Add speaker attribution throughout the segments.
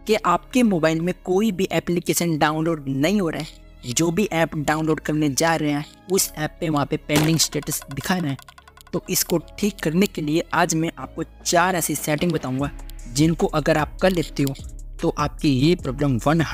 Speaker 1: कि आपके मोबाइल में कोई भी एप्लीकेशन डाउनलोड नहीं हो रहा है, जो भी ऐप डाउनलोड करने जा रहे हैं उस ऐप पे वहाँ पे पेंडिंग स्टेटस दिखा रहा है। तो इसको ठीक करने के लिए आज मैं आपको 4 ऐसी सेटिंग बताऊंगा जिनको अगर आप कर लेते हो तो आपकी ये प्रॉब्लम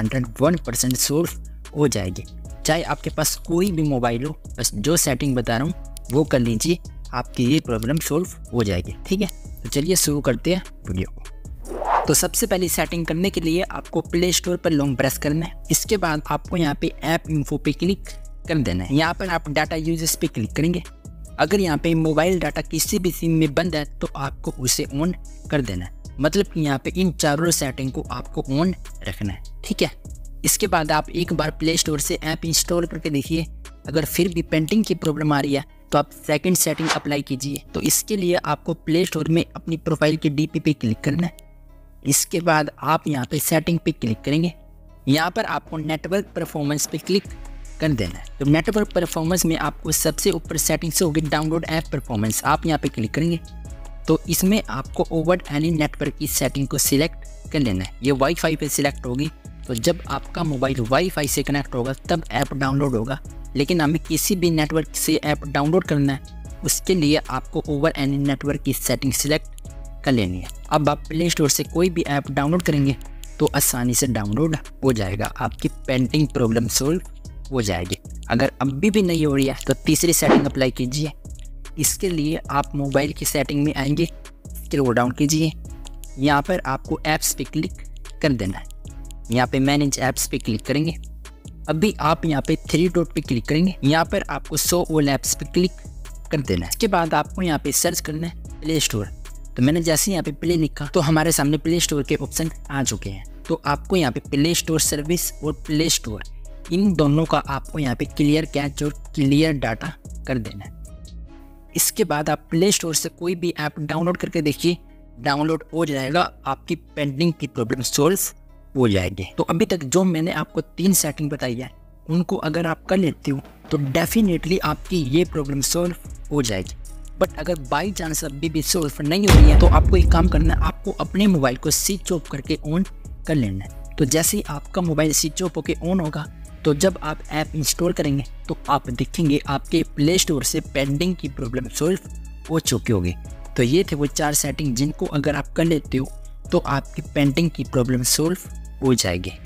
Speaker 1: 101% सोल्व हो जाएगी। चाहे आपके पास कोई भी मोबाइल हो, बस जो सेटिंग बता रहा हूँ वो कर लीजिए, आपकी ये प्रॉब्लम सोल्व हो जाएगी। ठीक है, तो चलिए शुरू करते हैं वीडियो को। तो सबसे पहली सेटिंग करने के लिए आपको प्ले स्टोर पर लॉन्ग प्रेस करना है। इसके बाद आपको यहाँ पे ऐप इन्फो पे क्लिक कर देना है। यहाँ पर आप डाटा यूजेस पे क्लिक करेंगे। अगर यहाँ पे मोबाइल डाटा किसी भी सिम में बंद है तो आपको उसे ऑन कर देना है, मतलब कि यहाँ पे इन चारों सेटिंग को आपको ऑन रखना है। ठीक है, इसके बाद आप एक बार प्ले स्टोर से ऐप इंस्टॉल करके देखिए। अगर फिर भी पेंटिंग की प्रॉब्लम आ रही है तो आप सेकंड सेटिंग अप्लाई कीजिए। तो इसके लिए आपको प्ले स्टोर में अपनी प्रोफाइल के डीपी पे क्लिक करना है। इसके बाद आप यहाँ पे सेटिंग पे क्लिक करेंगे। यहाँ पर आपको नेटवर्क परफॉर्मेंस पे क्लिक कर देना है। तो नेटवर्क परफॉर्मेंस में आपको सबसे ऊपर सेटिंग्स होगी डाउनलोड ऐप परफॉर्मेंस, आप यहाँ पे क्लिक करेंगे। तो इसमें आपको ओवर एनी नेटवर्क की सेटिंग को सिलेक्ट कर लेना है। ये वाईफाई पे सिलेक्ट होगी, तो जब आपका मोबाइल वाईफाई से कनेक्ट होगा तब ऐप डाउनलोड होगा। लेकिन हमें किसी भी नेटवर्क से ऐप डाउनलोड करना है, उसके लिए आपको ओवर एनी नेटवर्क की सेटिंग सिलेक्ट कर लेनी है। अब आप प्ले स्टोर से कोई भी ऐप डाउनलोड करेंगे तो आसानी से डाउनलोड हो जाएगा, आपकी पेंटिंग प्रॉब्लम सोल्व हो जाएगी। अगर अभी भी नहीं हो रही है तो तीसरी सेटिंग अप्लाई कीजिए। इसके लिए आप मोबाइल की सेटिंग में आएंगे, स्क्रॉल डाउन कीजिए। यहाँ पर आपको ऐप्स पे क्लिक कर देना है। यहाँ पे मैनेज ऐप्स पे क्लिक करेंगे। अभी आप यहाँ पे 3 डॉट पे क्लिक करेंगे। यहाँ पर आपको शो ऑल ऐप्स पे क्लिक कर देना है। इसके बाद आपको यहाँ पे सर्च करना है प्ले स्टोर। तो मैंने जैसे यहाँ पे प्ले लिखा तो हमारे सामने प्ले स्टोर के ऑप्शन आ चुके हैं। तो आपको यहाँ पे प्ले स्टोर सर्विस और प्ले स्टोर, इन दोनों का आपको यहाँ पे क्लियर कैच और क्लियर डाटा कर देना है। इसके बाद आप प्ले स्टोर से कोई भी ऐप डाउनलोड करके देखिए, डाउनलोड हो जाएगा, आपकी पेंडिंग की प्रॉब्लम सोल्व हो जाएगी। तो अभी तक जो मैंने आपको 3 सेटिंग बताई है उनको अगर आप कर लेते हो तो डेफिनेटली आपकी ये प्रॉब्लम सोल्व हो जाएगी। बट अगर बाई चांस अभी भी सोल्व नहीं हो रही है तो आपको एक काम करना है, आपको अपने मोबाइल को स्विच ऑफ करके ऑन कर लेना है। तो जैसे ही आपका मोबाइल स्विच ऑफ होकर ऑन होगा तो जब आप ऐप इंस्टॉल करेंगे तो आप देखेंगे आपके प्ले स्टोर से पेंडिंग की प्रॉब्लम सोल्व हो चुकी होगी। तो ये थे वो 4 सेटिंग जिनको अगर आप कर लेते हो तो आपकी पेंटिंग की प्रॉब्लम सोल्व हो जाएगी।